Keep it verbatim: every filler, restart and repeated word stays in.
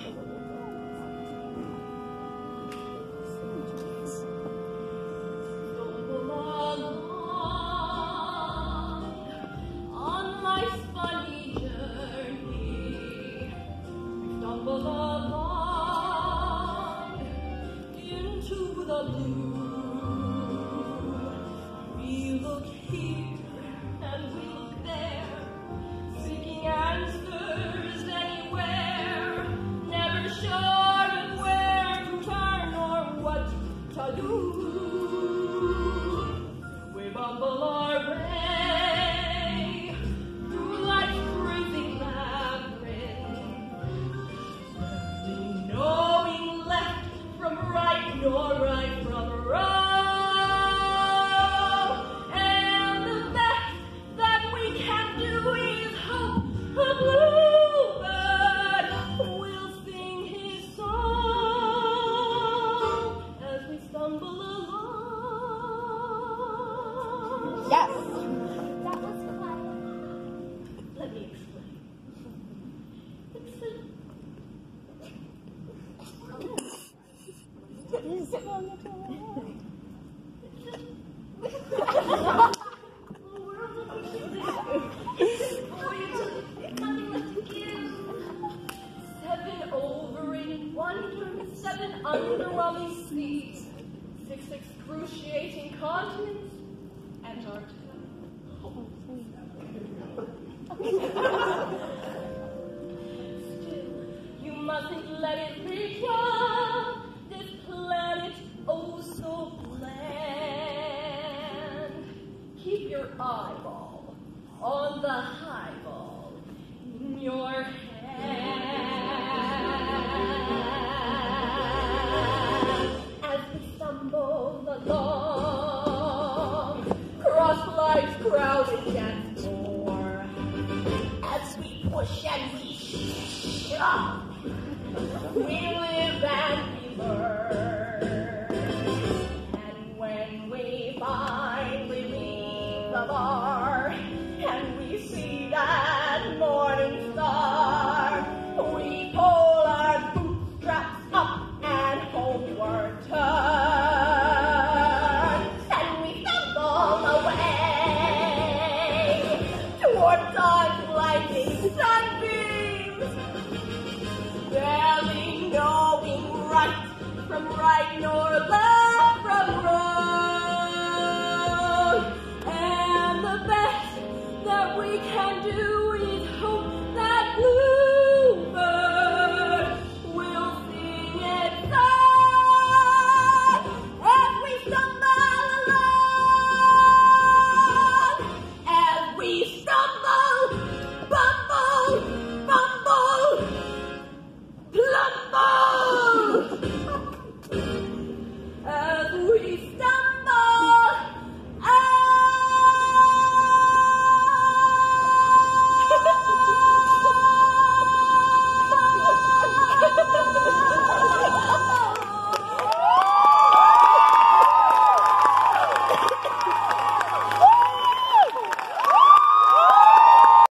Underwhelming seas, six excruciating continents, Antarctica. Still, you mustn't let it reach you, this planet oh so bland. Keep your eyeball on the highball in your hand. Along, cross life's crowded dance floor, as we push and we shove, we live and we learn, and when we finally leave the bar, and we see that morning star, we pull our bootstraps up and homeward turn. Barely knowing right from right nor left.